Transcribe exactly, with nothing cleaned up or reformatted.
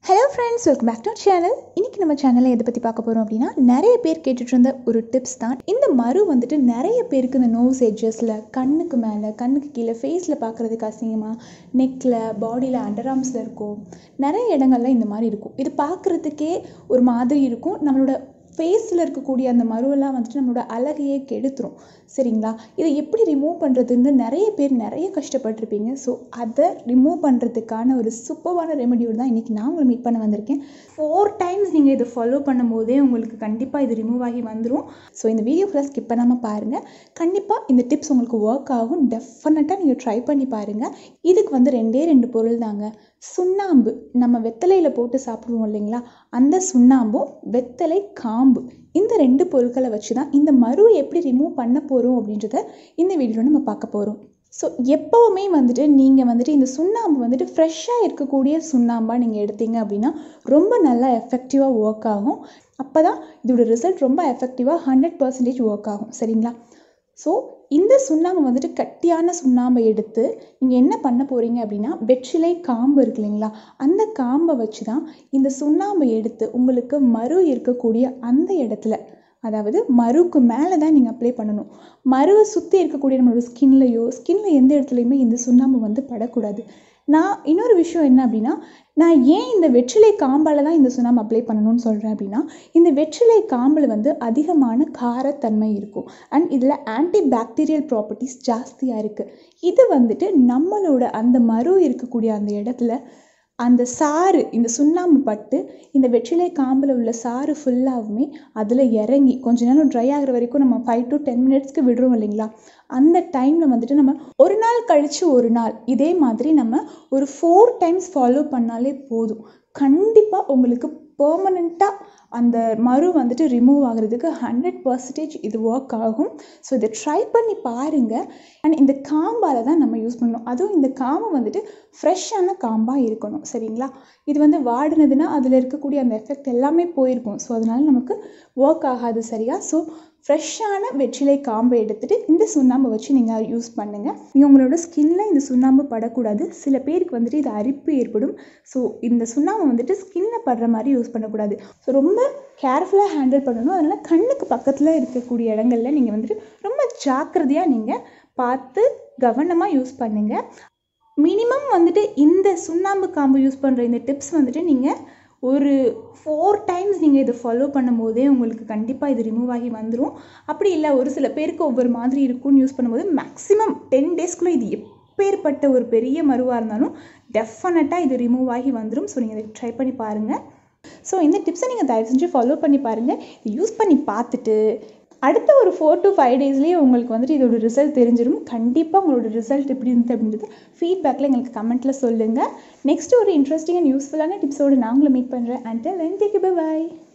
Hello friends, welcome back to channel. இன்றைக்கி நம்ம சேனலில் எதை பற்றி பார்க்க போகிறோம் அப்படின்னா, நிறைய பேர் கேட்டுட்டு இருந்த ஒரு டிப்ஸ் தான். இந்த மரு வந்துட்டு நிறைய பேருக்கு இந்த நோஸ் எட்ஜஸில், கண்ணுக்கு மேலே, கண்ணுக்கு கீழே, ஃபேஸில் பார்க்குறதுக்கு அசிங்கமாக, நெக்கில், பாடியில், அண்டர் ஆர்ம்ஸில் இருக்கும், நிறைய இடங்கள்ல இந்த மாதிரி இருக்கும். இது பார்க்குறதுக்கே ஒரு மாதிரி இருக்கும். நம்மளோட ஃபேஸில் இருக்கக்கூடிய அந்த மருவெல்லாம் வந்துட்டு நம்மளோட அழகையே கெடுத்துரும். சரிங்களா? இதை எப்படி ரிமூவ் பண்ணுறதுன்னு நிறைய பேர் நிறைய கஷ்டப்பட்டிருப்பீங்க. ஸோ அதை ரிமூவ் பண்ணுறதுக்கான ஒரு சூப்பரான ரெமெடியோடு தான் இன்றைக்கி நான் உங்களை மீட் பண்ண வந்திருக்கேன். ஃபோர் டைம்ஸ் நீங்கள் இதை ஃபாலோ பண்ணும் போதே உங்களுக்கு கண்டிப்பாக இது ரிமூவ் ஆகி வந்துடும். ஸோ இந்த வீடியோ ஃபுல்லாக ஸ்கிப் பண்ணாமல் பாருங்கள். கண்டிப்பாக இந்த டிப்ஸ் உங்களுக்கு ஒர்க் ஆகும். டெஃபினட்டாக நீங்கள் ட்ரை பண்ணி பாருங்கள். இதுக்கு வந்து ரெண்டே ரெண்டு பொருள் தாங்க. சுண்ணாம்பு, நம்ம வெத்தலையில் போட்டு சாப்பிடுவோம் இல்லைங்களா, அந்த சுண்ணாம்பும் வெத்தலை காம்பு, இந்த ரெண்டு பொருட்களை வச்சு தான் இந்த மருவை எப்படி ரிமூவ் பண்ண போகிறோம் அப்படின்றத இந்த வீடியோவில் நம்ம பார்க்க போகிறோம். ஸோ எப்போவுமே வந்துட்டு நீங்கள் வந்துட்டு இந்த சுண்ணாம்பு வந்துட்டு ஃப்ரெஷ்ஷாக இருக்கக்கூடிய சுண்ணாம்பாக நீங்கள் எடுத்தீங்க அப்படின்னா ரொம்ப நல்லா எஃபெக்டிவாக ஒர்க் ஆகும். அப்போ தான் இதோட ரிசல்ட் ரொம்ப எஃபெக்டிவாக ஹண்ட்ரட் பர்சன்டேஜ் ஒர்க் ஆகும். சரிங்களா? ஸோ இந்த சுண்ணாம்பு வந்துட்டு கட்டியான சுண்ணாம்பை எடுத்து நீங்கள் என்ன பண்ண போகிறீங்க அப்படின்னா, வெற்றிலை காம்பு இருக்கு இல்லைங்களா, அந்த காம்பை வச்சு தான் இந்த சுண்ணாம்பை எடுத்து உங்களுக்கு மரு இருக்கக்கூடிய அந்த இடத்துல, அதாவது மருக்கு மேலே தான் நீங்கள் அப்ளை பண்ணணும். மருவை சுற்றி இருக்கக்கூடிய நம்மளோட ஸ்கின்லையோ, ஸ்கின்ல எந்த இடத்துலையுமே இந்த சுண்ணாம்பு வந்து படக்கூடாது. நான் இன்னொரு விஷயம் என்ன அப்படின்னா, நான் ஏன் இந்த வெற்றிலை காம்பால் தான் இந்த சுண்ணாம்பு அப்ளை பண்ணணும்னு சொல்கிறேன் அப்படின்னா, இந்த வெற்றிலை காம்பில் வந்து அதிகமான காரத்தன்மை இருக்கும். அண்ட் இதில் ஆன்டி பாக்டீரியல் ப்ராப்பர்ட்டிஸ் ஜாஸ்தியாக இருக்குது. இது வந்துட்டு நம்மளோட அந்த மரு இருக்கக்கூடிய அந்த இடத்துல அந்த சாறு, இந்த சுண்ணாம்பு பட்டு இந்த வெற்றிலை காம்பில் உள்ள சாறு ஃபுல்லாகவுமே அதில் இறங்கி கொஞ்ச நேரம் ட்ரை ஆகிற வரைக்கும் நம்ம ஃபைவ் டு டென் மினிட்ஸ்க்கு விடுறோம் இல்லைங்களா, அந்த டைமில் வந்துட்டு நம்ம ஒரு நாள் கழித்து ஒரு நாள் இதே மாதிரி நம்ம ஒரு ஃபோர் டைம்ஸ் ஃபாலோ பண்ணாலே போதும். கண்டிப்பாக உங்களுக்கு பெர்மனெண்ட்டாக அந்த மரு வந்துட்டு ரிமூவ் ஆகிறதுக்கு ஹண்ட்ரட் பர்சன்டேஜ் இது ஒர்க் ஆகும். ஸோ இதை ட்ரை பண்ணி பாருங்கள். அண்ட் இந்த காம்பால் தான் நம்ம யூஸ் பண்ணணும். அதுவும் இந்த காம்பு வந்துட்டு ஃப்ரெஷ்ஷான காம்பாக இருக்கணும். சரிங்களா? இது வந்து வாடினதுன்னா அதில் இருக்கக்கூடிய அந்த எஃபெக்ட் எல்லாமே போயிருக்கும். ஸோ அதனால் நமக்கு ஒர்க் ஆகாது. சரியா? ஸோ ஃப்ரெஷ்ஷான வெற்றிலை காம்பை எடுத்துகிட்டு இந்த சுண்ணாம்பை வச்சு நீங்கள் யூஸ் பண்ணுங்கள். நீங்கள் உங்களோட ஸ்கின்ல இந்த சுண்ணாம்பு படக்கூடாது. சில பேருக்கு வந்துட்டு இது அரிப்பு ஏற்படும். ஸோ இந்த சுண்ணாம்பு வந்துட்டு ஸ்கின்ல படுற மாதிரி யூஸ் பண்ணக்கூடாது. ஸோ ரொம்ப கேர்ஃபுல்லாக ஹேண்டில் பண்ணணும். அதனால் கண்ணுக்கு பக்கத்தில் இருக்கக்கூடிய இடங்கள்ல நீங்கள் வந்துட்டு ரொம்ப ஜாக்கிரதையாக நீங்கள் பார்த்து கவனமாக யூஸ் பண்ணுங்கள். மினிமம் வந்துட்டு இந்த சுண்ணாம்பு காம்பு யூஸ் பண்ணுற இந்த டிப்ஸ் வந்துட்டு நீங்கள் ஒரு ஃபோர் டைம்ஸ் நீங்கள் இதை ஃபாலோ பண்ணும் போதே உங்களுக்கு கண்டிப்பாக இது ரிமூவ் ஆகி வந்துடும். அப்படி இல்லை, ஒரு சில பேருக்கு ஒவ்வொரு மாதிரி இருக்கும்னு யூஸ் பண்ணும்போது மேக்ஸிமம் டென் டேஸ்க்குள்ளே இது எப்பேற்பட்ட ஒரு பெரிய மருவாக இருந்தாலும் டெஃபினட்டாக இது ரிமூவ் ஆகி வந்துடும். ஸோ நீங்கள் இதை ட்ரை பண்ணி பாருங்கள். ஸோ இந்த டிப்ஸை நீங்கள் தயவு செஞ்சு ஃபாலோ பண்ணி பாருங்கள். இது யூஸ் பண்ணி பார்த்துட்டு அடுத்த ஒரு ஃபோர் டு ஃபைவ் டேஸ்லேயே உங்களுக்கு வந்துட்டு இதோட ரிசல்ட் தெரிஞ்சிடும். கண்டிப்பாக உங்களோட ரிசல்ட் எப்படி இருந்தது அப்படின்றது ஃபீட்பேக்கில் எங்களுக்கு கமெண்ட்டில் சொல்லுங்கள். நெக்ஸ்ட் ஒரு இன்ட்ரெஸ்டிங் அண்ட் யூஸ்ஃபுல்லான டிப்ஸோடு நான் உங்களை மீட் பண்ணுறேன். Until then take by.